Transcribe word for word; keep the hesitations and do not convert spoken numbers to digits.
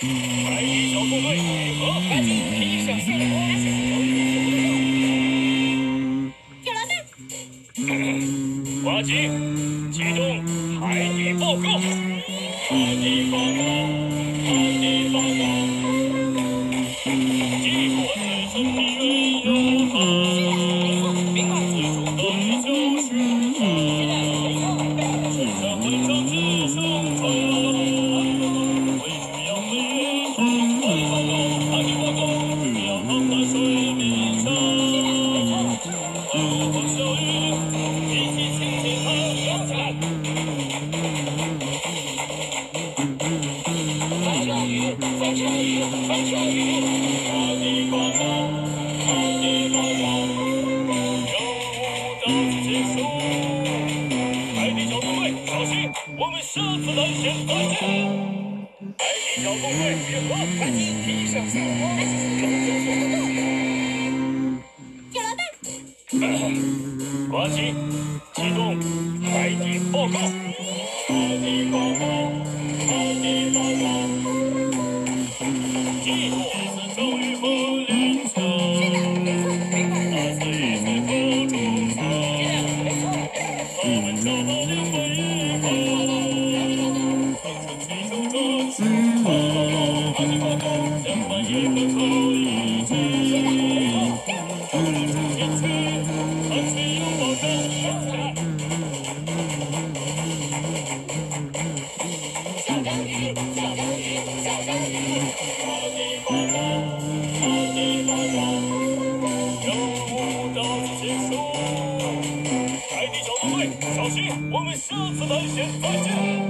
海底小纵队配合，赶紧披上四小老大， 挂机，启动海底报告。海底报告，海底报告。激活自身的原有好，明白？最终的就是我，世上会长自生活。为需要飞越海底报告，海底报告，要航在水面上。暴风小雨，一起轻轻地摇起来。翻车雨，翻车雨，翻车雨。海底报告，海底报告，任务到此结束。海底小纵队，小心，我们下次探险再见。海底小纵队，配合，赶紧披上四方，跟着速度到。 小老大， 挂机，启动海底报告。海底报告，海底报告。激活自周瑜和连城，打死一切和中草。我们找到了回合，形成起手这是海底报告，两百一分可以接。我们出前去，安全有保障。小章鱼，小章鱼，小章鱼。海底报告，海底报告，任务到此结束。海底小纵队，小心，我们下次探险再见。